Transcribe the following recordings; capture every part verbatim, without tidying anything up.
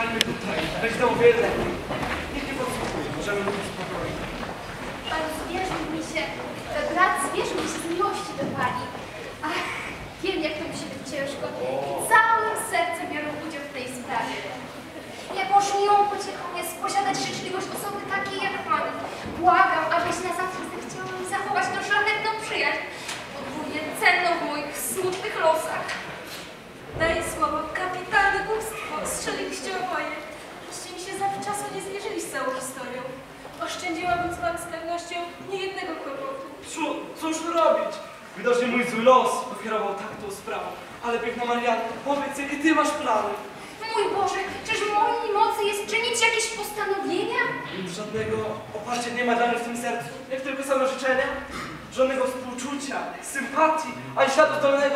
Zostańmy tutaj. Weź to o wiele lepiej. Nikt nie podsłuchuje. Możemy mówić spokojnie. Pan zwierzył mi się, brat zwierzył mi się z miłości do pani. Ach, wiem, jak to musi być ciężko. Całym sercem biorę udział w tej sprawie. Jakąż miłą pociechą jest posiadać życzliwość osoby takiej jak pan. Błagam, abyś na zawsze zechciała mi zachować tę szlachetną przyjaźń, podwójnie cenną w moich smutnych losach. Daję słowo, kapitalne głupstwo, strzeliście oboje. Żeście mi się zawczasu nie zmierzyli z całą historią. Oszczędziłabym z wam z pewnością niejednego kłopotu. Cóż, cóż robić? Widocznie mój zły los pokierował tak tą sprawą. Ale piękna Marianna, powiedz, jakie ty masz plany? Mój Boże, czyż w mojej mocy jest czynić jakieś postanowienia? Nic żadnego oparcia nie ma dla mnie w tym sercu. Jak tylko same życzenia. Żadnego współczucia, sympatii, ani śladu zdolnego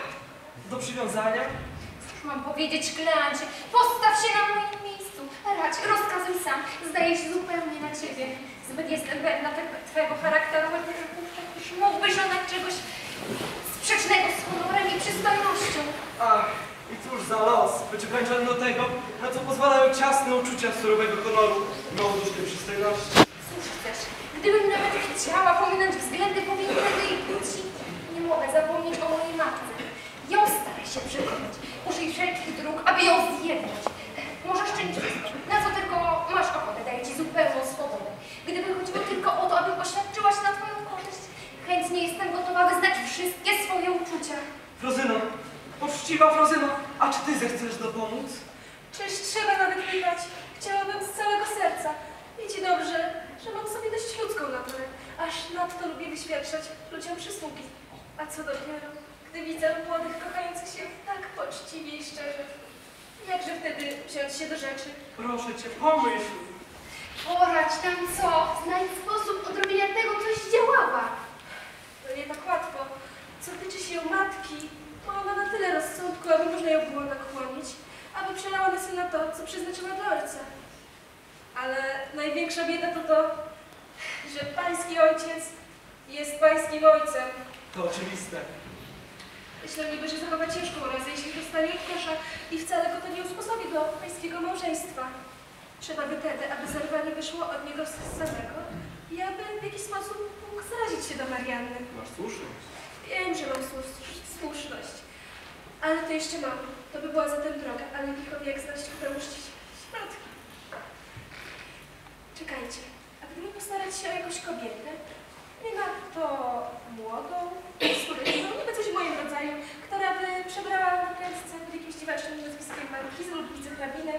do przywiązania. Cóż mam powiedzieć, Kleancie? Postaw się na moim miejscu. Radź, rozkazuj sam. Zdaje się zupełnie na ciebie. Zbyt jestem pewna tego twojego charakteru, już mógłbyś żądać czegoś sprzecznego z honorem i przystojnością. Ach, i cóż za los, być ograniczony do tego, na co pozwalają ciasne uczucia surowego honoru i małodusznej przystojności. Cóż chcesz? Gdybym nawet chciała pominąć względy powinnego jej płci, nie mogę zapomnieć o mojej matce. Ją staraj się przekonać. Użyj wszelkich dróg, aby ją zjednać. Możesz czynić wszystko, na co tylko masz ochotę, daję ci zupełną swobodę. Gdyby chodziło tylko o to, aby poświadczyłaś na twoją korzyść, chętnie jestem gotowa wyznać wszystkie swoje uczucia. Frozyno, poczciwa Frozyno, a czy ty zechcesz dopomóc? Czyż trzeba nawet pytać? Chciałabym z całego serca. Wiecie dobrze, że mam sobie dość ludzką naturę, aż nadto lubię wyświadczać ludziom przysługi. A co dopiero, gdy widzę młodych kochających się tak poczciwie i szczerze. Jakże wtedy wziąć się do rzeczy? Proszę cię, pomyśl. Poradź nam co? Znajdź sposób odrobienia tego, co zdziałała. To nie tak łatwo. Co tyczy się matki, ma ona na tyle rozsądku, aby można ją było nakłonić, aby przelała na syna to, co przeznaczyła dla ojca. Ale największa bieda to to, że pański ojciec jest pańskim ojcem. To oczywiste. Myślę niby, że zachowa ciężką urazę, jeśli dostanie od kosza i wcale go to nie usposobi do pańskiego małżeństwa. Trzeba by tedy, aby zerwanie wyszło od niego samego i aby w jakiś sposób mógł zarazić się do Marianny. Masz słuszność. Wiem, że mam słusz- słuszność, ale to jeszcze mam. To by była zatem droga, ale lichowi jak znaleźć kto uczcić środki. Czekajcie, a gdyby postarać się o jakąś kobietę, nie ma to młodą, spokojną, niby coś w moim rodzaju, która by przebrała na prędce pod jakimś dziwacznym nazwiskiem markizy lub wicehrabinę.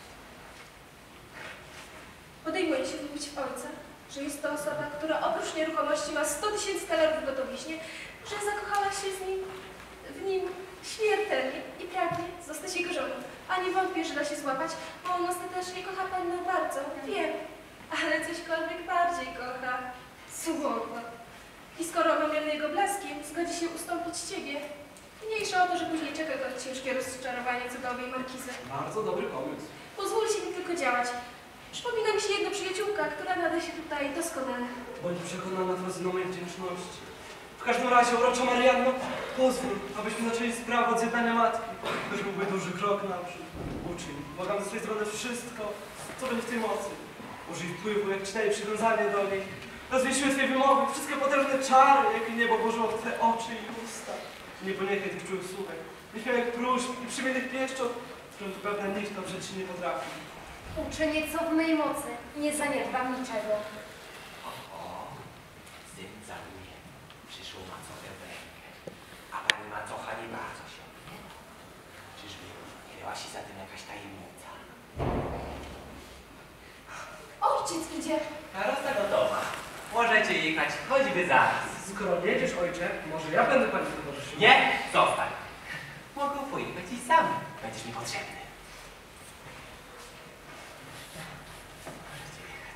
Podejmuje się mówić w ojca, że jest to osoba, która oprócz nieruchomości ma sto tysięcy talerów w gotowiźnie, że zakochała się z nim, w nim śmiertelnie i pragnie zostać jego żoną. A nie wątpię, że da się złapać, bo on ostatecznie kocha pannę bardzo, wiem, ale cośkolwiek bardziej kocha. Słodko. I skoro omamiony jego blaskiem, zgodzi się ustąpić ciebie, mniejsza o to, że później czeka go ciężkie rozczarowanie co do owej markizy. Bardzo dobry pomysł. Pozwólcie mi tylko działać. Przypomina mi się jedna przyjaciółka, która nada się tutaj doskonale. Bądź przekonana, Frozyno, mojej wdzięczności. W każdym razie, urocza Marianno, pozwól, abyśmy zaczęli sprawę od zjednania matki. To już byłby duży krok naprzód. Uczyń, błagam ze swojej strony wszystko, co będzie w tej mocy. Użyj wpływu, jak czytaj przywiązanie do niej. Rozwij siłę Twej wymowy, wszystkie potężne czary, jakie niebo włożyło w Twe oczy i usta. Nie poniechaj tych czułych słówek, nieśmiałych próśb i przymiennych pieszczot, z którym tu pewne nikt oprzeć się nie potrafi. Uczynię co w mej mocy, nie zaniedbam niczego. O, o, syn za mnie przyszło macochę w rękę, a pani macocha nie bardzo się odmieniła. Czyżby kryła się za tym jakaś tajemnica? Ojciec idzie. Karosa gotowa. Możecie jechać choćby zaraz. Skoro jedziesz, ojcze, może ja będę pani towarzyszył? Nie, zostań. Mogę pojechać i sam. Będziesz mi potrzebny. Możecie jechać.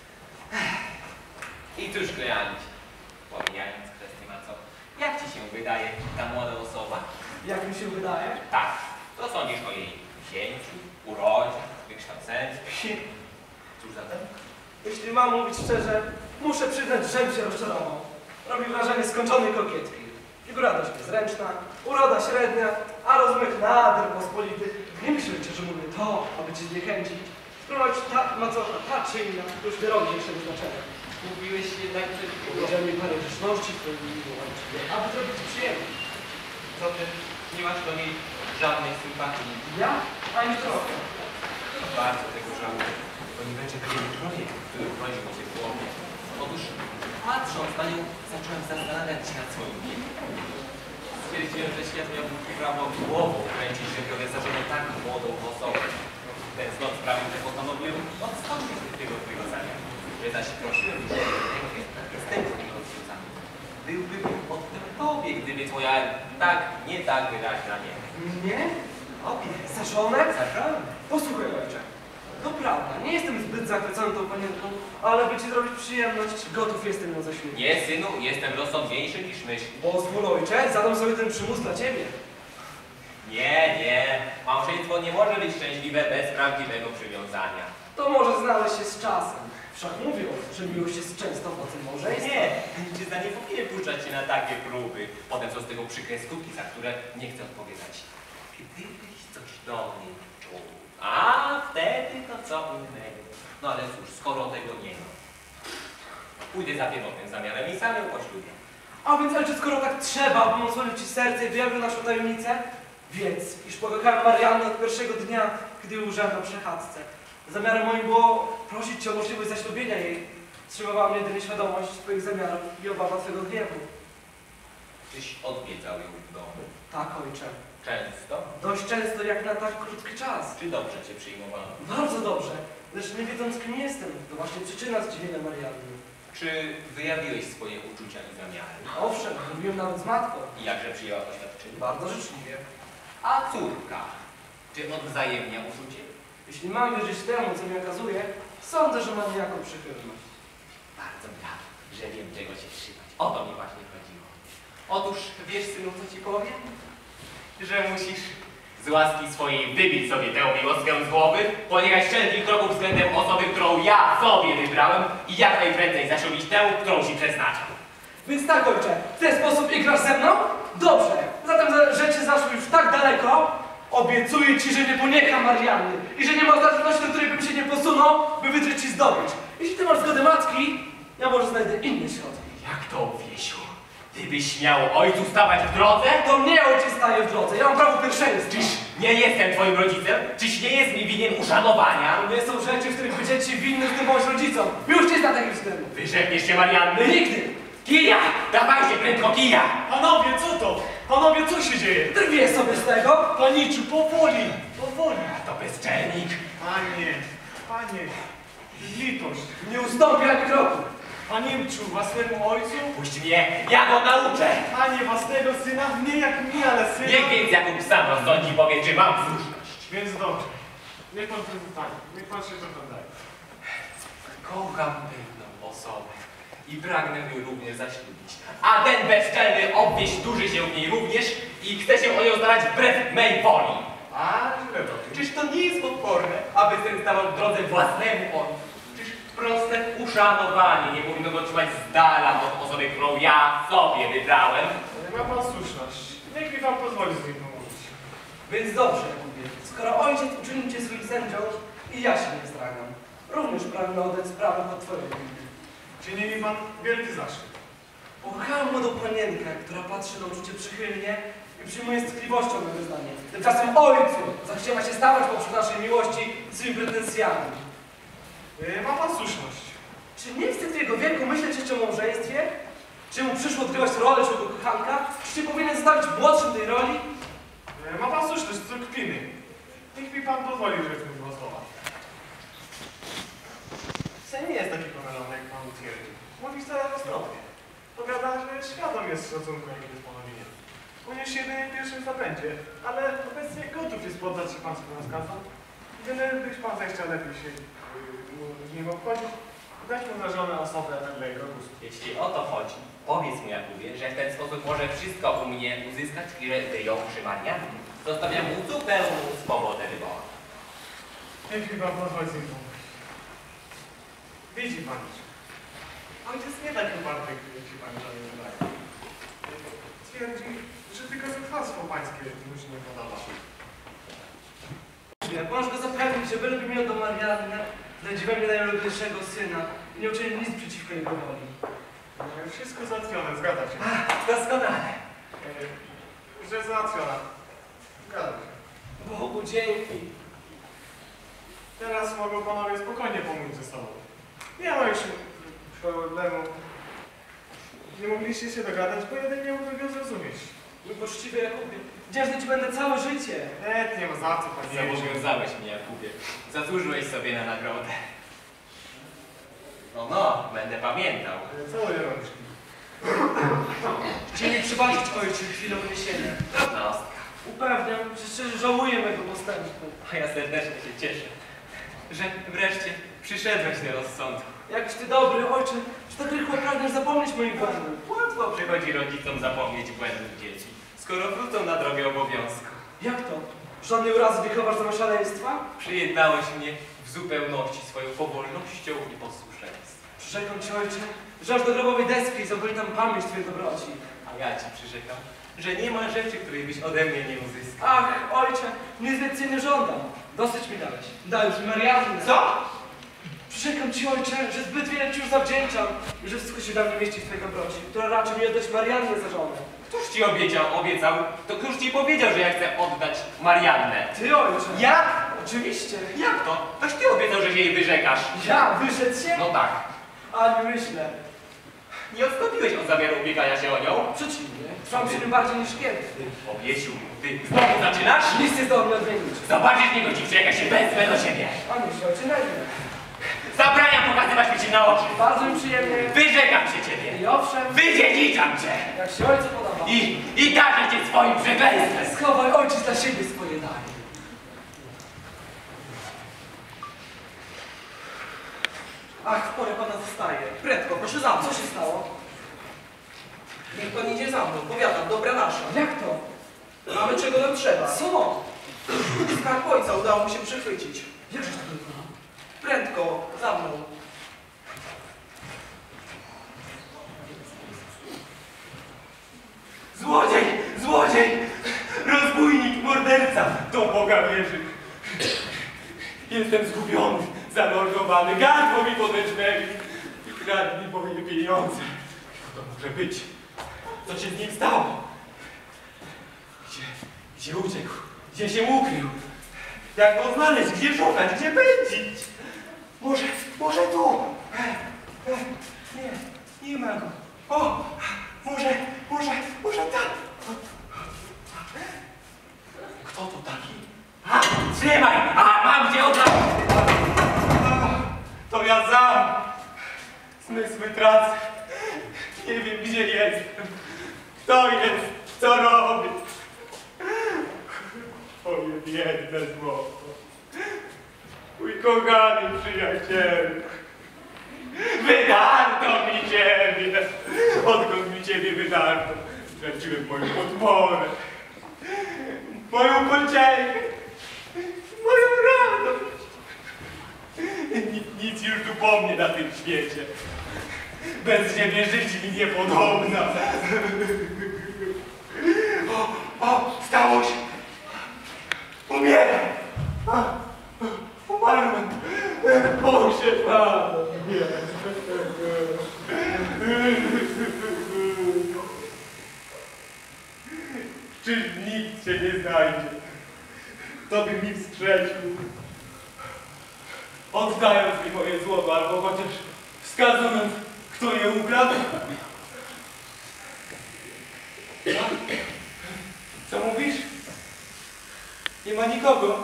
I cóż, Kleanci, pomijając kwestię macochy, jak ci się wydaje ta młoda osoba? Jak mi się wydaje? Tak, co sądzisz o jej wzięciu, urodzie, wykształceniu? Cóż zatem? Jeśli mam mówić szczerze, muszę przyznać, że się rozczarował. Robi wrażenie skończonej kokietki. Figura dość niezręczna, uroda średnia, a rozmych nader pospolity. Nie myślcie, że mówię to, to, aby cię zniechęcić, sprowadź ta macocha, ta czy inna, już wyrodniejszego znaczenia. Mówiłeś jednak, że... Powiedziałem mi parę grzeczności w twoim imieniu, ojcze, aby zrobić ci przyjemność. Co ty? Nie masz do niej żadnej sympatii. Ja? Ani trochę. Bardzo tego żałuję, ponieważ pewien projekt, który urodził mi się w głowie. Otóż, patrząc na nią, zacząłem zastanawiać się nad swoim wiekiem. Stwierdziłem, że świat miałby prawo głową kręcić, że biorę za żonę tak młodą osobę. Ten zlot sprawił, że postanowiłem odstąpić od tego twojego zamiaru. Że zaś prosiłem cię, jednak jestem z niego związany. Byłbym oddał tobie, gdyby twoja tak, nie tak wyraźna nie. Mnie? Obie. Za żonę? Za żonę? Posłuchaj, ojcze. To prawda, nie jestem zbyt zachwycony tą panienką, ale by ci zrobić przyjemność, gotów jestem ją zaślubić. Nie, synu, jestem rozsądniejszy niż myśl. Pozwól, ojcze, zadam sobie ten przymus dla ciebie. Nie, nie. Małżeństwo nie może być szczęśliwe bez prawdziwego przywiązania. To może znaleźć się z czasem. Wszak mówią, że miłość jest często owocem małżeństwa. Nie, mężczyzna nie powinien puszczać się na takie próby. Potem są z tego przykre skutki, za które nie chcę odpowiadać. Gdybyś coś do mnie czuł, a wtedy to co innego. No ale cóż, skoro tego nie ma, pójdę za pierwotnym zamiarem i sam ją poślubię. A więc, ojcze, skoro tak trzeba, bym osłonił ci serce i wyjawił naszą tajemnicę, wiedz, iż pokochałem Mariannę od pierwszego dnia, gdy ujrzałem na przechadzce. Zamiarem moim było prosić cię o możliwość zaślubienia jej. Wstrzymywała mnie jedynie świadomość twoich zamiarów i obawa twego gniewu. Czyś odwiedzał ją w domu? Tak, ojcze. Często? Dość często jak na tak krótki czas. Czy dobrze cię przyjmowano? Bardzo dobrze, lecz nie wiedząc kim jestem, to właśnie przyczyna zdziwienia Marianny. Czy wyjawiłeś swoje uczucia i zamiary? Owszem, mówiłem nawet z matką. I jakże przyjęła oświadczenie? Bardzo życzliwie. A córka? Czy odwzajemnia uczucie? Jeśli mam wierzyć temu, co mi okazuje, sądzę, że mam niejaką przychylność. Bardzo mi rado, że wiem, czego się trzymać. O to mi właśnie chodziło. Otóż, wiesz, synu, co ci powiem? Że musisz z łaski swojej wybić sobie tę miłoskę z głowy, podjechać wszelkich kroków względem osoby, którą ja sobie wybrałem i jak najprędzej zaślubić tę, którą ci przeznaczam. Więc tak, ojcze, w ten sposób igrasz ze mną? Dobrze, zatem za- rzeczy zaszły już tak daleko, obiecuję ci, że nie poniecham Marianny i że nie ma ostateczności, do której bym się nie posunął, by wydrzeć ci zdobycz. Jeśli ty masz zgodę matki, ja może znajdę inne środki. Jak to, Wiesiu? Ty byś miał ojcu stawać w drodze? To mnie ojciec staje w drodze, ja mam prawo pierwszeństwa. Czyż nie jestem twoim rodzicem? Czyś nie jest mi winien uszanowania? To nie są rzeczy, w których by dzieci winny zdobądź rodzicom. Już nie zna takich względów. Wyrzekniesz się Marianny? Nigdy. Kija! Dawajcie prędko kija! Panowie, co to? Panowie, co się dzieje? Drwię sobie z tego. Paniczu, powoli, powoli. To bezczelnik! Panie, panie, litość. Nie ustąpię ani kroku. Paniemczu, własnemu ojcu? Puść mnie, ja go nauczę! Panie, własnego syna? Nie jak mi, ale syna. Niech więc Jakub sam rozsądzi i powie, czy mam słuszność. Więc dobrze. Niech pan prezentuje. Niech pan się doglądaje. Kocham pewną osobę i pragnę ją również zaślubić. A ten bezczelny obwieś duży się w niej również i chce się o nią starać wbrew mej woli. A, źle to. Czyż to nie jest potworne, aby ten stawał w drodze własnemu ojcu? Czyż proste uszanowanie nie powinno go trzymać z dala od osoby, którą ja sobie wybrałem? Ma pan słuszność. Niech mi pan pozwoli z nim pomówić. Więc dobrze, mówię. Skoro ojciec uczynił cię swoim sędzią, i ja się nie stragam. Również pragnę oddać sprawę pod twoją opinię. Czyni mi pan wielki zaszczyt. Pokochałem młodą panienkę, która patrzy na uczucie przychylnie i przyjmuje z tkliwością me wyznanie. Tymczasem ojcu zachciewa się stawać poprzez naszej miłości swymi pretensjami. Yy, ma pan słuszność. Czy nie wstyd jego wieku myśleć jeszcze o małżeństwie? Czy mu przyszło odgrywać rolę człowieka kochanka? Czy się powinien zostawić młodszym tej roli? Yy, ma pan słuszność, co kpiny. Niech mi pan pozwoli rzec mi dwa słowa. Sen nie jest taki pomylony, jak pan twierdzi. Mówi wcale roztropnie. Powiada, że świadom jest szacunku, jaki jest panowienie. Unieś jedynie w pierwszym zapędzie, ale obecnie gotów jest poddać się pańskim rozkazom. Wiele byś pan zechciał lepiej się yy, z nim obchodzić, dać mu za żonę osobę wedle jego gustu. Jeśli o to chodzi, powiedz mu Jakubie, że w ten sposób może wszystko u mnie uzyskać i że wyjął przy Mariannie. Zostawiam mu zupełną swobodę wyboru. Niech mi pan pozwoli z nim pomówić. Widzi pan, że ojciec nie taki uparty, jak się pani żonie wydaje. Twierdzi, że tylko zuchwalstwo pańskie mu się nie podoba. mnie, możesz go zapewnić, że byleby mi oddał Mariannę, znajdzie we mnie najulubieńszego syna i nie uczyni nic przeciwko jego woli. No, wszystko załatwione, zgadza się. Doskonale. Yy, że załatwiona. Zgadza się. Bogu dzięki. Teraz mogą panowie spokojnie pomóc ze sobą. Nie ma już problemu. Nie mogliście się dogadać, bo jeden nie mógł tego zrozumieć. Mój poczciwy Jakubie, wdzięczny ci będę całe życie. Nie, nie ma za co, panie. Zobowiązałeś mnie, Jakubie. Zasłużyłeś sobie na nagrodę. No, no, będę pamiętał. Całuję rączki. Chcieli mi przebaczyć ojcu chwilę uniesienia. Drobnostka. Upewniam, że szczerze żałuję mego postępu. A ja serdecznie się cieszę, że wreszcie przyszedłeś do rozsądku. Jakiś ty dobry ojcze, że tak rychło pragniesz zapomnieć moich błędów. Łatwo przychodzi rodzicom zapomnieć błędów dzieci, skoro wrócą na drogę obowiązku. Jak to? Żadnej urazy wychowasz za szaleństwa? Przyjednałeś mnie w zupełności swoją powolnością i posłuszeństwem. Przyrzekam ci ojcze, że aż do grobowej deski zaboli tam pamięć twojej dobroci. A ja ci przyrzekam, że nie ma rzeczy, której byś ode mnie nie uzyskał. Ach, ojcze, nic więcej nie żądam. Dosyć mi dałeś. Dałeś mi Mariannę. Co? Przyrzekam ci ojcze, że zbyt wiele ci już zawdzięczam i że wszystko się dla mnie mieści w twojej dobroci, która raczy mi oddać Mariannę za żonę. Któż ci obiecał, obiecał, to któż ci powiedział, że ja chcę oddać Mariannę? Ty ojcze. Ja? Oczywiście. Jak to? Toś ty obiecał, że się jej wyrzekasz. Ja? Wyrzec się? No tak. Ani myślę. Nie odstąpiłeś od zamiaru ubiegania się o nią? Przeciwnie. Trwam się tym bardziej niż kiedy. Obiecił, ty znowu zaczynasz? Nic nie zdołam mnie odmienić. Zobaczysz, niegodziwcze, jak ja się wezmę do ciebie. Ani się ojcze, najmniej. Zabraniam pokazywać mi ci na oczy. Bardzo mi przyjemnie. Wyrzekam się ciebie. I owszem, Wydziedziczam cię. jak się ojcu podoba. I, i każę cię swoim przekleństwem. Schowaj ojciec dla siebie swoje dary. Ach, w porę pana zostaje. Prędko, proszę za mną. Co się stało? Niech pan idzie za mną, powiadam, dobra nasza. Jak to? Mamy czego nam trzeba. Co? Skarb ojca udało mu się przychwycić. Jakżeś to wykonał? Prędko, za mną. Złodziej! Złodziej! Rozbójnik, morderca! To Boga wierzy. Jestem zgubiony, zamordowany, gardło mi pode drzwiami i kradli moje pieniądze. Kto to może być? Co się z nim stało? Gdzie, gdzie uciekł? Gdzie się ukrył? Jak go znaleźć? Gdzie szukać? Gdzie pędzić? Może, może tu? E, e, nie, nie ma go. O, może, może, może tam. Kto to taki? A, trzymaj! A, mam cię od razu! To ja sam. Zmysły tracę. Nie wiem, gdzie jestem. Kto jest? Co robi? Moje biedne złoto. Mój kochany przyjacielu. Wydarto mi ciebie! Odkąd mi ciebie wydarto, straciłem moją podporę, moją pociechę, moją radość. Nic, nic już tu po mnie na tym świecie. Bez ciebie żyć mi niepodobna. O, o, stało się. Umieram. A, umarłem. Boże, Pan. Czyż nikt się nie znajdzie, kto by mi wstrzecił, oddając mi moje złoto, albo chociaż wskazując, kto je ukradł? Co? Co mówisz? Nie ma nikogo.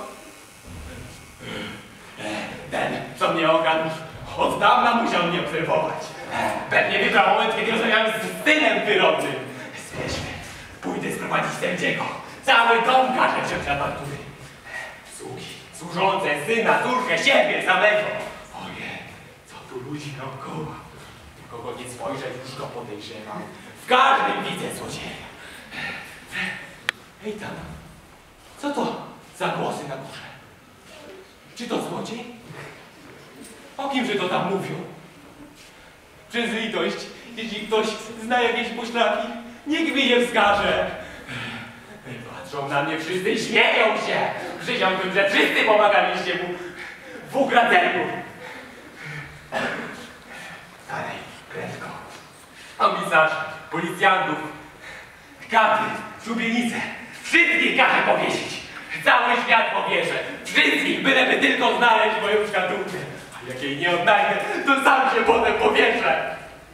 Ten, co mnie okradł, od dawna musiał mnie obserwować. Pewnie wybrał moment, kiedy rozmawiałem z synem wyrodnym. Spieszmy, pójdę sprowadzić sędziego. Cały dom każe wziąć na faktury. Sługi, służące, syna, córkę, siebie samego. Oje, co tu ludzi naokoło. Kogo nie spojrzę, już go podejrzewam. W każdym widzę złodzieja. Hej tam, co to za głosy na górze? Czy to złodziej? O kimże to tam mówią? Przez litość, jeśli ktoś zna jakieś poszlaki, niech mi je wskaże. Patrzą na mnie wszyscy i śmieją się. Przysiągłbym, że wszyscy pomagaliście mu w ugradzeniu. Dalej, prędko. Komisarz, policjantów, katy, szubienice. Wszystkich każe powiesić. Cały świat powieszę. Wszystkich, byleby tylko znaleźć moją szkatułkę. A jak jej nie odnajdę, to sam się potem powieszę.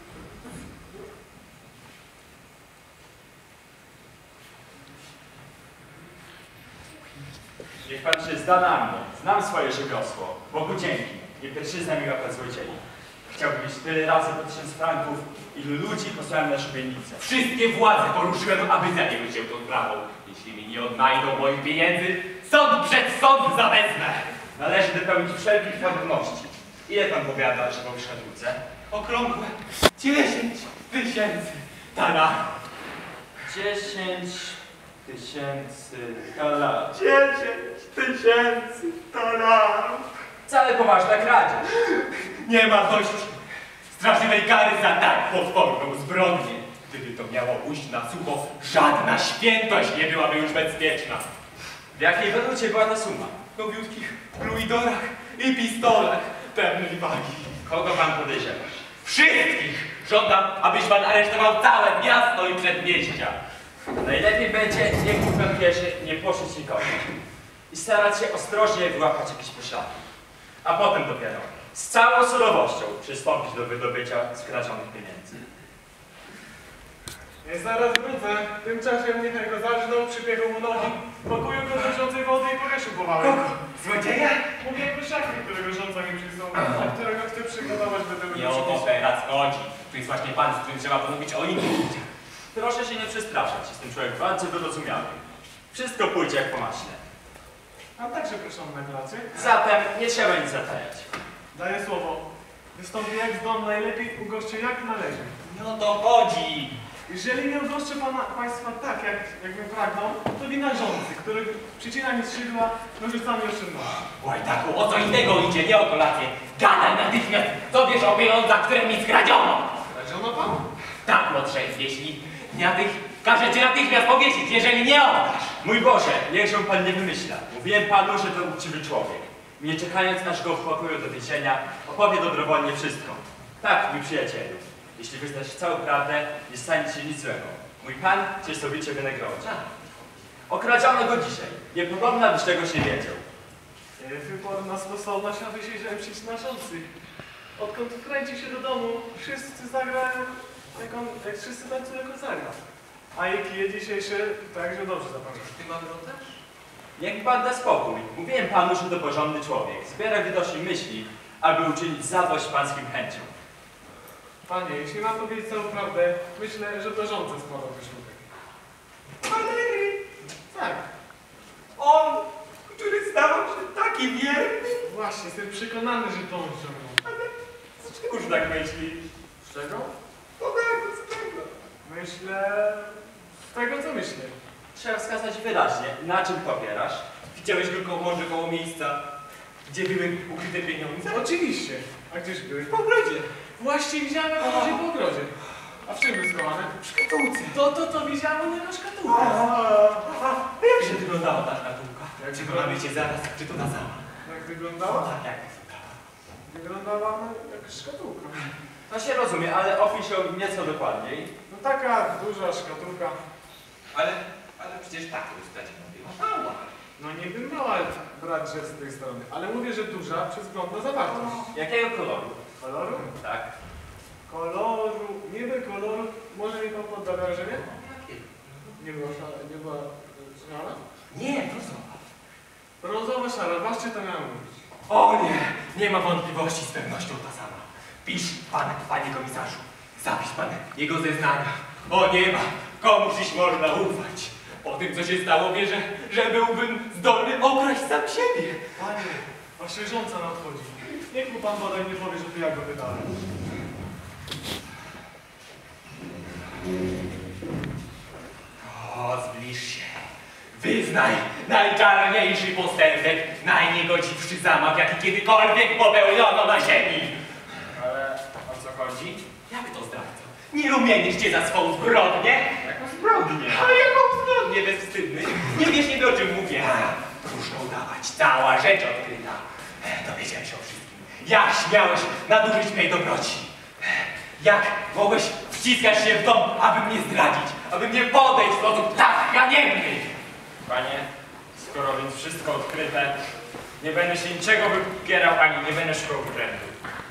Niech pan się zda na mnie. Znam swoje rzemiosło. Bogu dzięki. Nie pierwszyzna mi łapać złodziei. Chciałbym mieć tyle razy po tysiąc franków, ilu ludzi posłałem na szubienicę. Wszystkie władze poruszyłem, aby zajęły się tą sprawą. Jeśli mi nie odnajdą moich pieniędzy, sąd przed sąd zawezmę. Należy dopełnić wszelkich formalności. Ile pan powiada, że po szkatułce? Okrągłe dziesięć tysięcy talarów. Dziesięć tysięcy dolarów. Dziesięć tysięcy talarów. Wcale poważna kradzież. Nie ma dość straszliwej kary za tak potworną zbrodnię. Gdyby to miało ujść na sucho, żadna świętość nie byłaby już bezpieczna. W jakiej walucie była ta suma? Nowiutkich luidorach i pistolach pewnej wagi. Kogo pan podejrzewasz? Wszystkich! Żądam, abyś pan aresztował całe miasto i przedmieścia. Najlepiej będzie nie kupem pieszy, nie płoszyć nikogo. I starać się ostrożnie wyłapać jakieś poślady. A potem dopiero z całą surowością przystąpić do wydobycia skradzionych pieniędzy. Ja zaraz wrócę. Tymczasem niechaj go zarżnął, przybiegł mu nogi, pakują go do wrzącej wody i powieszył powałem. Kogo? Złodzieja? Mówię o szachie, którego rządza mi przysłał, a którego chcę przygotować do tego Nie o to teraz chodzi. Tu jest właśnie pan, z którym trzeba pomówić o innych ludziach. Proszę się nie przestraszać, jestem człowiek bardzo wyrozumiały. Wszystko pójdzie jak po maśle. A także proszę na pracy. Zatem nie trzeba nic zatajać. Daję słowo. Wystąpię jak z dom najlepiej, ugoszczę jak należy. Nie o to chodzi. Jeżeli nie ugoszczę pana, państwa tak, jak, jakbym pragnął, to wina rządzy, który przycina mi skrzydła nożycami oszczędności. Łajdaku, o co innego idzie, nie o kolację. Gadaj natychmiast, co wiesz o pieniądzach, które mi skradziono. Kradziono pan? Tak, młodszej, jeśli dnia tych każę cię natychmiast powiesić, jeżeli nie oddasz. Mój Boże, niech się pan nie wymyśla. Mówiłem panu, że to uczciwy człowiek. Nie czekając naszego pokoju do więzienia, opowie dobrowolnie wszystko. Tak, mój przyjacielu. Jeśli wyznasz całą prawdę, nie stanie się nic złego. Mój pan cię sowicie wynagrodzi. Okradziono go dzisiaj. Niepodobna, byś tego się wiedział. Wyborna sposobność, aby się zemścić na rządzy. Odkąd wkręcił się do domu, wszyscy zagrają, jak on, jak wszyscy tańcują jako zagra. A jak je dzisiejsze, także dobrze zapamiętam. Ty mam też? Niech pan da spokój. Mówiłem panu, że to porządny człowiek. Zbiera widocznie myśli, aby uczynić zadość pańskim chęciom. Panie, jeśli mam powiedzieć całą prawdę, myślę, że to rządze składał te ślubek. Tak. On, który zdawał się taki wierny. Właśnie, jestem przekonany, że to on ściągnął. Z czegoż tak myśli? Z czego? No tak, z tego. Myślę... z tego, co myślę. Trzeba wskazać wyraźnie, na czym to opierasz. Widziałeś go koło, może koło miejsca, gdzie były ukryte pieniądze? Oczywiście. A gdzieś były? W ogrodzie. Właśnie widziałem, jak chodzi po ogrodzie. A w czym był schowane? W szkatułce. To, to, to widziałem nie na szkatułkę. A jak się wyglądała ta szkatułka? Jak Czy wygląda- ona wiecie zaraz, czy to ta sama? Jak wyglądała? Tak, jak wyglądała. Wyglądała no, jak szkatułka. To się rozumie, ale opisz ją nieco dokładniej. No taka duża szkatułka. Ale, ale przecież tak to ustać mówiła. Mała. No nie bym mała brać rzecz z tej strony, ale mówię, że duża przez wzgląd na zawartość. Jakiego koloru? Koloru? Tak. Koloru, niby koloru, może mi pan podda wrażenie? Nie była szara, nie była szara? Nie, to zobacz. Brązowa szara, właśnie to miałem mówić. O nie, nie ma wątpliwości, z pewnością ta sama. Pisz pan, panie komisarzu, zapisz pan jego zeznania. O nie ma, komuż dziś można ufać. Po tym, co się stało, wierzę, że byłbym zdolny okraść sam siebie. Panie, właśnie rządza nadchodzi. Niech mu pan bodaj nie powie, że to ja go wydałem. O, zbliż się. Wyznaj najczarniejszy postępek, najniegodziwszy zamach, jaki kiedykolwiek popełniono na ziemi. Ale o co chodzi? Jak to zdradzą? Nie rumienisz cię za swą zbrodnię? Jaką zbrodnię? A jaką zbrodnię bezwstydny? Nie wiesz niby o czym mówię. A, różną udawać? Cała rzecz odkryta. Dowiedziałem się o wszystkim. Jak śmiałeś nadużyć mej dobroci? Jak mogłeś wciskać się w dom, aby mnie zdradzić? Aby mnie podejść w sposób tak haniebny? Panie, skoro więc wszystko odkryte, nie będę się niczego wypierał, ani nie będę szukał wtrętu.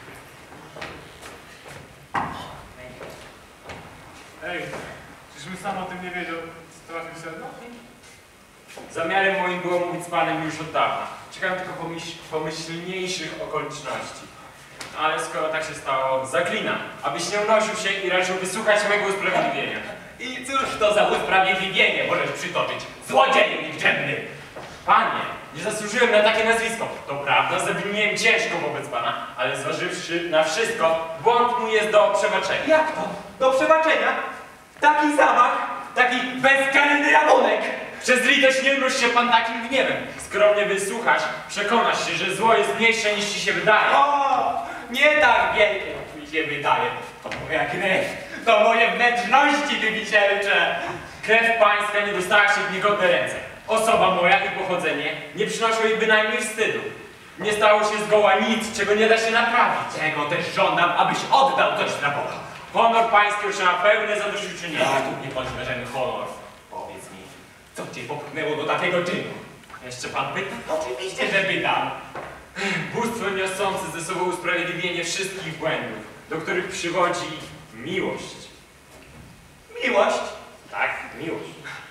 Ej, czyżbym sam o tym nie wiedział, co trafił sedno? Zamiarem moim było mówić z panem już od dawna. Czekałem tylko pomyśl pomyślniejszych okoliczności. Ale skoro tak się stało, zaklinam, abyś nie unosił się i raczył wysłuchać mego usprawiedliwienia. I cóż to za usprawiedliwienie możesz przytoczyć, złodzieju nikczemny? Panie, nie zasłużyłem na takie nazwisko. To prawda, zawiniłem ciężko wobec pana, ale zważywszy na wszystko, błąd mój jest do przebaczenia. Jak to? Do przebaczenia? Taki zamach, taki bezkarny rabunek. Przez litość nie mruż się pan takim gniewem. Skoro mnie wysłuchasz, przekonasz się, że zło jest mniejsze niż ci się wydaje. O, nie tak wielkie, jak mi się wydaje. To moja krew, to moje wnętrzności wywisielcze. Krew pańska nie dostała się w niegodne ręce. Osoba moja i pochodzenie nie przynoszą jej bynajmniej wstydu. Nie stało się zgoła nic, czego nie da się naprawić. Czego też żądam, abyś oddał coś na Boga. Honor pański otrzyma pełne zadośćuczynienie. Ja tu nie bądźmy żaden honor. Powiedz mi, co cię popchnęło do takiego czynu? Jeszcze pan pyta? Oczywiście, że pytam. Bóstwo niosące ze sobą usprawiedliwienie wszystkich błędów, do których przywodzi miłość. Miłość? Tak, miłość.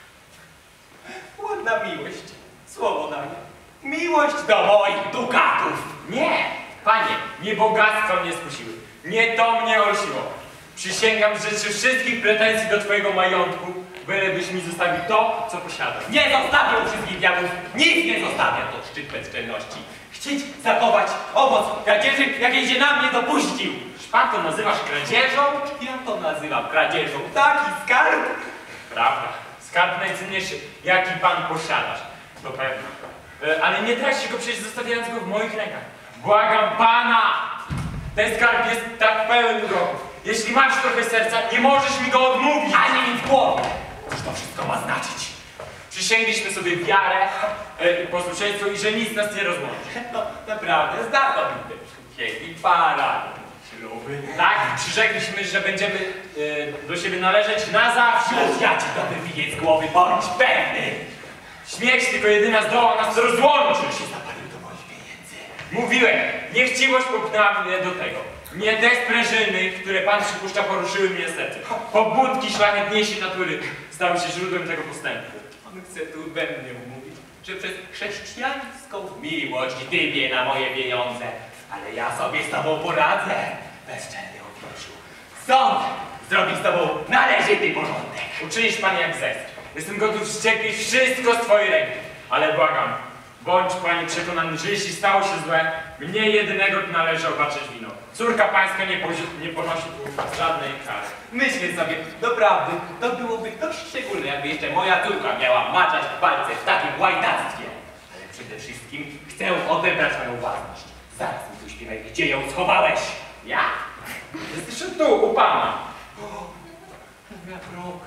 Ładna miłość. Słowo daję. Miłość do moich dukatów. Nie, panie, nie bogactwa mnie skusiły. Nie to mnie olsiło. Przysięgam, że czy wszystkich pretensji do twojego majątku, bylebyś mi zostawił to, co posiadam. Nie zostawię wszystkich diabłów. Nic nie zostawię. To szczyt bezczelności. Chcieć zachować owoc kradzieży, jakiej się na mnie dopuścił. Czy pan to nazywasz kradzieżą? Ja to nazywam kradzieżą. Taki skarb. Prawda. Skarb najcenniejszy, jaki pan posiadasz. To pewne. E, Ale nie traćcie go przecież, zostawiając go w moich rękach. Błagam pana! Ten skarb jest tak pełen uroków. Jeśli masz trochę serca, nie możesz mi go odmówić. Ani mi w głowie. Cóż to wszystko ma znaczyć? Przysięgliśmy sobie wiarę e, i posłuszeństwo i że nic nas nie rozłączy. No naprawdę, znakomite. Piękny para. Śluby. Tak, przyrzekliśmy, że będziemy e, do siebie należeć na zawsze. Już ja ci to wywiję z głowy, bądź pewny. Śmierć tylko jedyna zdoła nas rozłączyć. Się zapalił do moich pieniędzy. Mówiłem, niechciwość popchnęła mnie do tego. Nie te sprężyny, które pan przypuszcza, poruszyły mnie serce. Pobudki szlachetniejszej natury stały się źródłem tego postępu. On chce tu we mnie umówić, że przez chrześcijańską miłość dybie na moje pieniądze. Ale ja sobie z tobą poradzę. Bezczelny opieszu. Sąd zrobi z tobą należyty porządek. Uczynisz pan jak zechcesz. Jestem gotów ścierpieć wszystko z twojej ręki. Ale błagam, bądź panie przekonany, że jeśli stało się złe, mnie jedynego należy obarczać wino. Córka pańska nie, nie ponosi tu żadnej kary. Myślę sobie, doprawdy, to byłoby dość szczególne, jakby jeszcze moja córka miała maczać palce w takim łajtactwie. Ale przede wszystkim chcę odebrać moją własność. Zaraz mi tu śpiewaj, gdzie ją schowałeś? Ja? Jesteś tu, u pana. O, moja droga.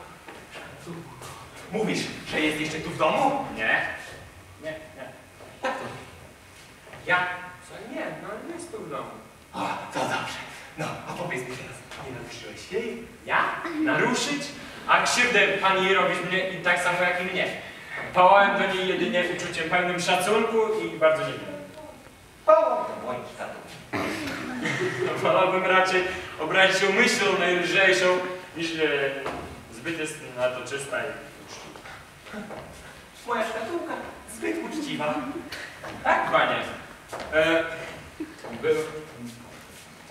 Mówisz, że jest jeszcze tu w domu? Nie? Nie, nie. Jak to? Ja? Co? Nie, no nie jest tu w domu. O, to dobrze. No, a powiedz mi teraz, nie naruszyłeś jej? Ja? Naruszyć? A krzywdę pan jej robisz mnie i tak samo jak i mnie. Pałałem do niej jedynie uczuciem pełnym szacunku i bardzo niewinnym. Pałam do moich statów. Wolałbym raczej obrazić się myślą najlżejszą, niż e, zbyt jest na to czysta i uczciwa. Moja szkatułka zbyt uczciwa. Tak, panie. E, był... Co?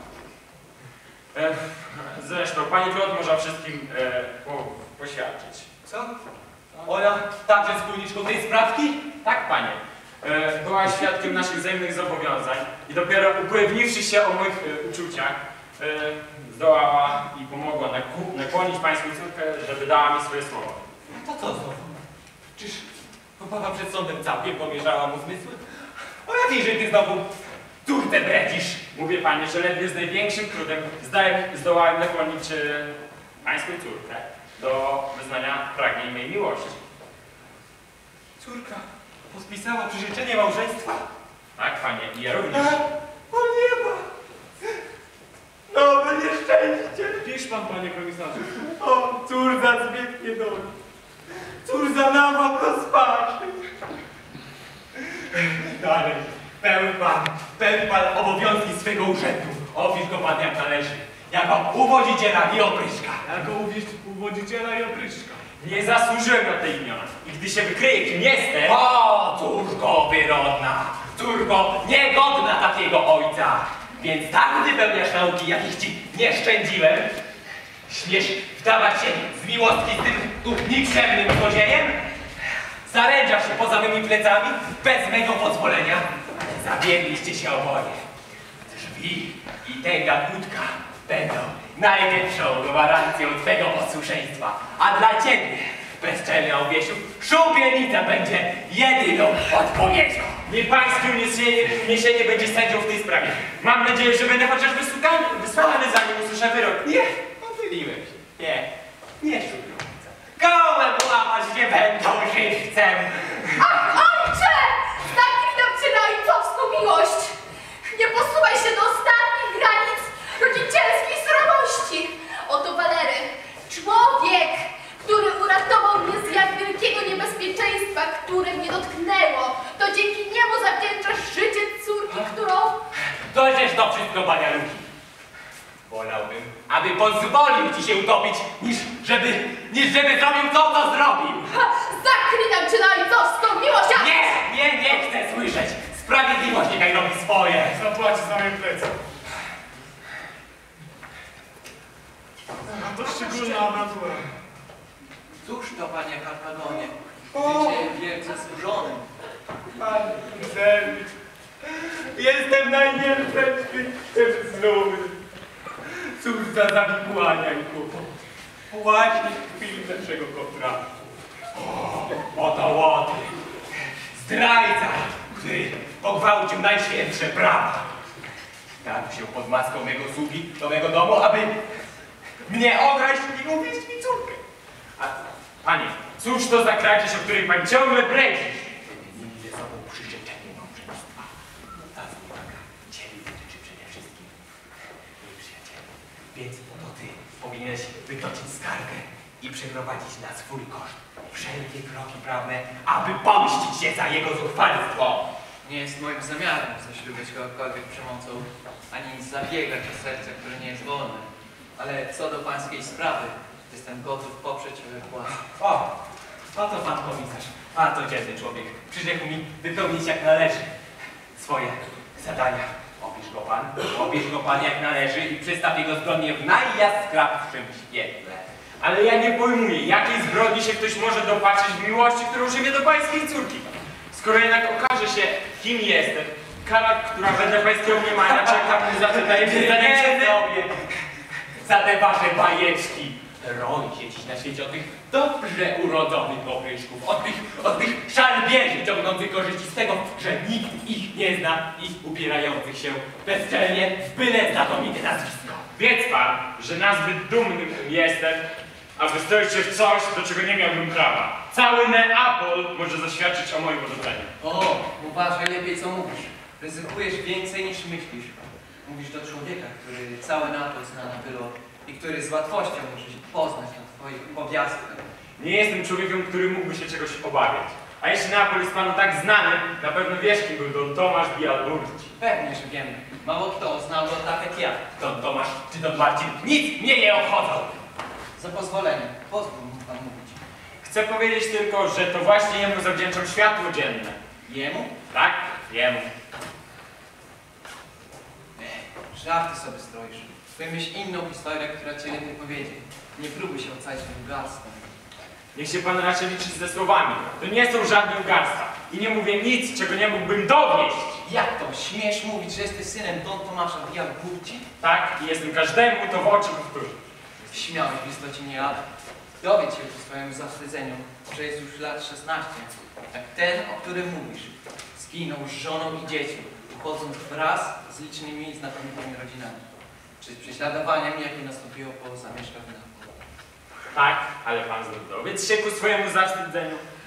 E, zresztą, pani Klot może o wszystkim e, po, poświadczyć. Co? Ona także wspólniczką tej sprawki? Tak, panie. E, była świadkiem naszych wzajemnych zobowiązań i dopiero upewniwszy się o moich e, uczuciach, e, zdołała i pomogła naku- nakłonić pańską córkę, żeby dała mi swoje słowo. To co znowu? Czyż obawa przed sądem całkiem pomieszała mu zmysły? O jakiej, że ty znowu córce bredzisz? Mówię panie, że ledwie z największym trudem zdaję, zdołałem nakłonić e, pańską córkę do wyznania pragnień mej miłości. Córka podpisała przyrzeczenie małżeństwa? Tak, panie, i ja również. O nieba! Nowe nieszczęście! Pisz pan, panie komisarzu. O, cóż za zbieg niedoli! Cóż za nawał rozpaczy! Dalej, pełen pan, pełen pan obowiązki swego urzędu. Ofisz go pan jak należy, jako uwodziciela i opryszka. Jako uwieść- uwodziciela i opryszka. Nie zasłużyłem na te imiona. I gdy się wykryje, kim jestem... O, córko wyrodna, córko niegodna takiego ojca. Więc tak wypełniasz nauki, jakich ci nie szczędziłem? Śmiesz wdawać się z miłostki z tym tu nikczemnym złodziejem? Zaręczasz się poza mymi plecami bez mego pozwolenia? Zawiedliście się oboje. Drzwi i tęga kłódka będą najlepszą gwarancją twego posłuszeństwa. A dla ciebie, bezczelny Owiesiu, szubienica będzie jedyną odpowiedzią. Niech pańskie uniesienie, uniesienie będzie sędzią w tej sprawie. Mam nadzieję, że będę chociaż wysłuchany, wysłuchany zanim usłyszę wyrok. Nie, pomyliłem się. Nie, nie szubienica. Kołem łamać nie będą żywcem. Ach, ojcze! Zaklinam cię na ojcowską miłość! Nie posuwaj się do ostatnich granic rodzicielskiej surowości! Oto Walery, człowiek, który uratował mnie z jak wielkiego niebezpieczeństwa, które mnie dotknęło. To dzięki niemu zawdzięczasz życie córki, którą... Dojdziesz do wszystko, banialuki. Wolałbym, aby pozwolił ci się utopić, niż żeby, niż żeby zrobił to, co zrobił. Ha, zaklinam cię na ojcowską miłość! a- Nie, nie, nie chcę słyszeć. Sprawiedliwość niechaj robi swoje. Zapłaci za moje plecy. A to szczególna natura. Cóż to, panie Harpagonie? Życie wielce zburzone. Pan Zewicz, jestem najnieszczęśliwszy znów. Cóż za zawikłania i kłopot. Właśnie w chwili naszego kontraktu. Oto łotry. Zdrajca, który pogwałcił najświętsze prawa. Dał się pod maską mego sługi do mego domu, aby mnie okraść i uwieść mi córkę. A, panie, cóż to za kradzież, o której pan ciągle bredzisz? Nigdy sobą przyrzeczenie małżeństwa. Ta uwaga ciebie dotyczy przede wszystkim. Mój przyjacielu. Więc to ty powinieneś wytoczyć skargę i przeprowadzić na swój koszt wszelkie kroki prawne, aby pomścić się za jego zuchwalstwo. Nie jest moim zamiarem zaślubiać kogokolwiek przemocą, ani zabiegać o serce, które nie jest wolne. Ale co do pańskiej sprawy, jestem gotów poprzeć ewentualnie. O, oto pan komisarz, bardzo dzielny człowiek. Przyrzekł mi wypełnić jak należy swoje zadania. Opisz go pan, opisz go pan jak należy i przedstaw jego zbrodnię w najjaskrawszym świetle. Ale ja nie pojmuję, jakiej zbrodni się ktoś może dopatrzyć w miłości, którą żywię do pańskiej córki. Skoro jednak okaże się, kim jestem, kara, która wedle pańskiego mniemania czeka mnie za te tajemnice Nie sobie za te wasze bajeczki. Roi się dziś na świecie od tych dobrze urodzonych opryszków, od tych, od tych szalbierzy ciągnących korzyści z tego, że nikt ich nie zna i upierających się bezczelnie w byle znakomite nazwisko. Wiedz pan, że nazbyt dumnym jestem, aby stroić się w coś, do czego nie miałbym prawa. Cały Neapol może zaświadczyć o moim urodzeniu. O, uważaj lepiej co mówisz. Ryzykujesz więcej niż myślisz. Mówisz do człowieka, który cały Neapol zna na wylo i który z łatwością może się poznać na twoich powiastkach. Nie jestem człowiekiem, który mógłby się czegoś obawiać. A jeśli Neapol jest panu tak znany, na pewno wiesz, kim był Don Tomasz Bialburci. Pewnie, że wiem. Mało kto znał go tak jak ja. Don Tomasz czy Don Marcin nic mnie nie obchodzą. Za pozwoleniem, pozwól mu pan mówić. Chcę powiedzieć tylko, że to właśnie jemu zawdzięczam światło dzienne. Jemu? Tak? Jemu. Żarty sobie stroisz. Wymyśl inną historię, która cię lepiej powiedzie. Nie próbuj się ocalić vulgarstwem. Niech się pan raczej liczy ze słowami. To nie są żadne ugarstwa. I nie mówię nic, czego nie mógłbym dowieść. Jak to? Śmiesz mówić, że jesteś synem Don Tomasza Bialburci? Tak? I jestem każdemu to w oczy powtórzę. Śmiałeś w istocie nie lada. Dowiedz się ku swojemu zawstydzeniu, że jest już lat szesnaście, jak ten, o którym mówisz. Zginął z żoną i dziećmi, uchodząc wraz z licznymi i znakomitymi rodzinami. Przed prześladowaniem, jakie nastąpiło po zamieszkaniu. Tak, ale pan znów dowiedz się ku swojemu zawstydzeniu,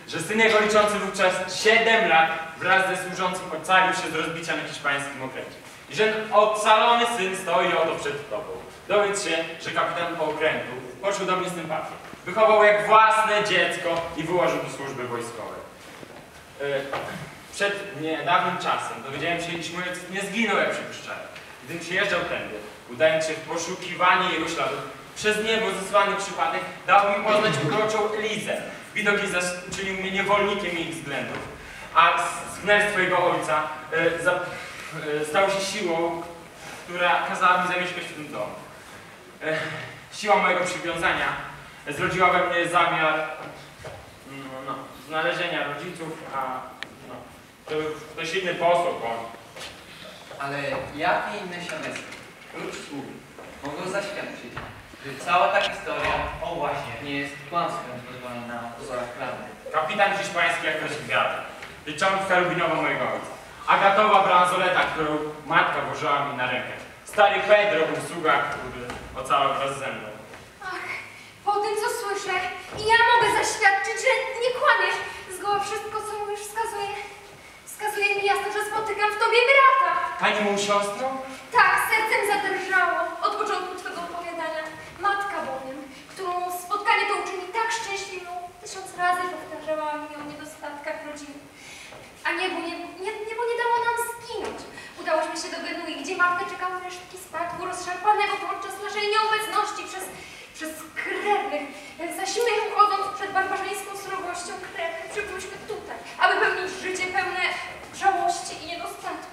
że syn jego liczący wówczas siedem lat wraz ze służącym ocalił się z rozbicia na hiszpańskim okręcie. I że ocalony syn stoi oto przed tobą. Dowiedz się, że kapitan okrętu poczuł do mnie sympatię. Wychował jak własne dziecko i wyłożył do służby wojskowej. Yy, przed niedawnym czasem dowiedziałem się, iż mój ojciec nie zginął, jak przypuszczałem. Gdym przyjeżdżał tędy, udając się w poszukiwanie jego śladów, przez niebo zesłany przypadek dał mi poznać uroczą Elizę. Widok jej czynił mnie niewolnikiem jej względów, a sknerstwo jego ojca yy, za, yy, stało się siłą, która kazała mi zamieszkać w tym domu. Yy, siła mojego przywiązania zrodziła we mnie zamiar no, no, znalezienia rodziców, a no, to ktoś inny posłał po mnie. Ale jakie inne świadectwo, prócz słów, mogą zaświadczyć, że cała ta historia, o właśnie, nie jest kłamstwem zbudowanym na pozorach prawdy. Kapitan hiszpański jak ktoś gwiazda, pieczątka rubinowa mojego ojca, agatowa bransoleta, którą matka włożyła mi na rękę, stary Pedro w usługach, który ocalał wraz ze mną. Ach, po tym co słyszę, i ja mogę zaświadczyć, że nie kłamiesz. Zgoła wszystko, co mówisz, wskazuje, wskazuje mi jasno, że spotykam w tobie brata. Pani mą siostrą? Tak, sercem zadrżało od początku twego opowiadania. Matka bowiem, którą spotkanie to uczyni tak szczęśliwą, tysiąc razy powtarzała mi o niedostatkach rodziny. A niebo nie, nie, niebo nie dało nam zginąć. Udałośmy się do Genui, gdzie matkę czekały resztki spadku rozszarpanego podczas naszej nieobecności przez, przez krewnych. Zaś my, chodząc przed barbarzyńską srogością krewnych, przybyliśmy tutaj, aby pełnić życie pełne żałości i niedostatku.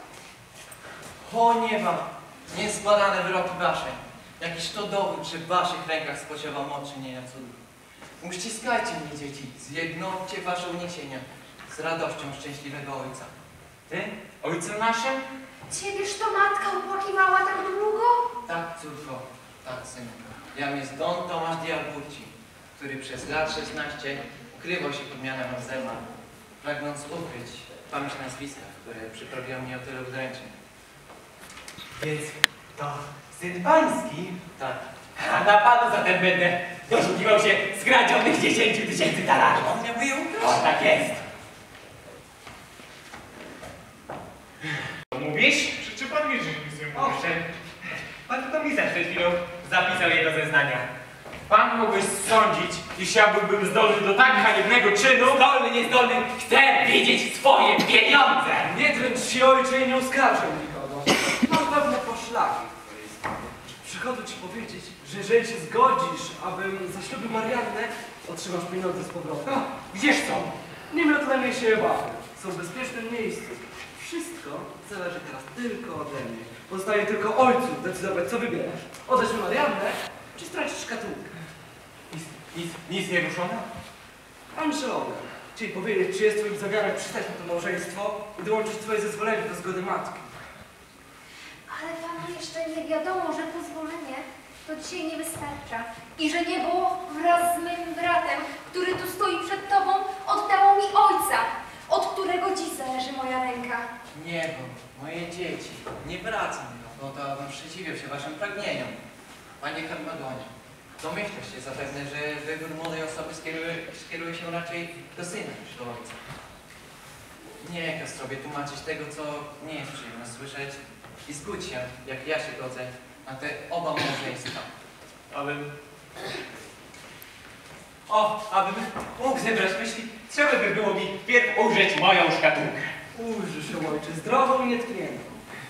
O nieba, niezbadane wyroki wasze. Jakiś to dowód, że w waszych rękach spoczywa moc czynienia cudów. Uściskajcie mnie, dzieci, zjednoczcie wasze uniesienia z radością szczęśliwego ojca. Ty? Ojcem naszym? Ciebież to matka upłakiwała tak długo? Tak, córko, tak, synu. Jam jest Don Tomasz de Albuci, który przez lat szesnaście ukrywał się pod mianem Anselma, pragnąc ukryć pamięć nazwiska, które przyprawiło mnie o tyle udręczeń. Więc to syn pański? Tak. A na panu zatem będę doszukiwał się skradzionych dziesięciu tysięcy talarów. On mnie wyjął? O, tak jest. Mówisz? Czy, czy pan widzi, że nic nie mówi? Owszem, pan komisarz przed chwilą zapisał jego zeznania. Pan mógłbyś sądzić, iż ja byłbym zdolny do tak haniebnego czynu? Zdolny, niezdolny, chcę widzieć swoje pieniądze! Nie dręcz się, ojcze, i nie oskarżę nikogo. Mam pewne poszlaki w twojej sprawie. Przychodzę ci powiedzieć, że jeżeli się zgodzisz, abym zaślubił Mariannę, otrzymasz pieniądze z powrotem. No, gdzież są? Nie miał to najmniej się obawy. Są w bezpiecznym miejscu. Wszystko zależy teraz tylko ode mnie. Pozostaje tylko ojcu decydować, co wybierasz. Oddać mi Mariannę, czy stracić szkatułkę? Nic, nic, nic nie ruszono? Angelona, czyli powiedzieć, czy jest twoim zamiarem przystać na to małżeństwo i dołączyć twoje zezwolenie do zgody matki. Ale panu jeszcze nie wiadomo, że pozwolenie to dzisiaj nie wystarcza i że niebo wraz z moim bratem, który tu stoi przed tobą, oddało mi ojca, od którego dziś zależy moja ręka. Niebo, moje dzieci, nie wracam, bo to abym przeciwiał się waszym pragnieniom. Panie Harmagonie, domyślasz się zapewne, że wybór młodej osoby skieruje, skieruje się raczej do syna niż do ojca. Nie każ sobie tłumaczyć tego, co nie jest przyjemne słyszeć i zgódź się, jak ja się godzę, na te oba małżeństwa. Ale O, abym mógł zebrać myśli, trzeba by było mi wpierw ujrzeć moją szkatułkę. Ujrzy się, ojcze, zdrową i nietkniętą.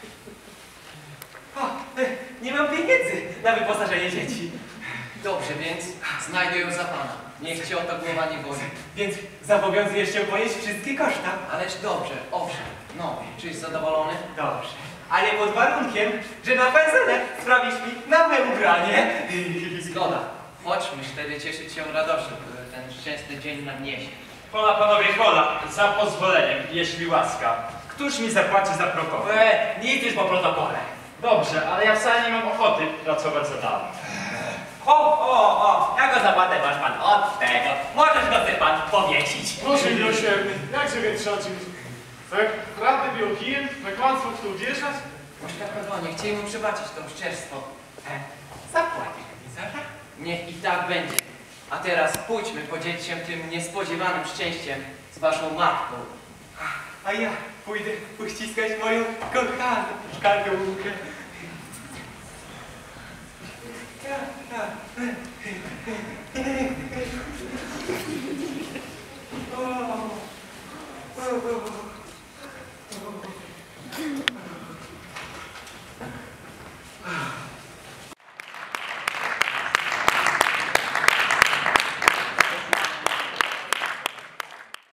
O, e, nie mam pieniędzy na wyposażenie dzieci. Dobrze, więc znajdę ją za pana. Niech cię o to głowa nie boli. Więc zobowiązujesz się ponieść wszystkie koszta. Ależ dobrze, owszem. No, czyś zadowolony? Dobrze. Ale pod warunkiem, że na penselę sprawisz mi nowe ubranie. Zgoda. Chodźmy wtedy cieszyć się radością, który ten szczęsny dzień nam niesie. Hola, panowie, hola, za pozwoleniem, jeśli łaska. Któż mi zapłaci za protokół? E, nic już po protokole. Dobrze, ale ja wcale nie mam ochoty pracować za darmo. O, o, o, jaką zapłatę masz pan od tego? Możesz go sobie pan powiesić. proszę miłosierny, jak się więc trzeba czynić? Tak prawdę bił kijem, na kłamstwo chcą wieszać? Może Harmagonie, chcieli mu przebaczyć to oszczerstwo. E, zapłacisz komisarza? Niech i tak będzie. A teraz pójdźmy podzielić się tym niespodziewanym szczęściem z waszą matką. A ja pójdę uściskać moją kochaną szkarłkę. O, o, o.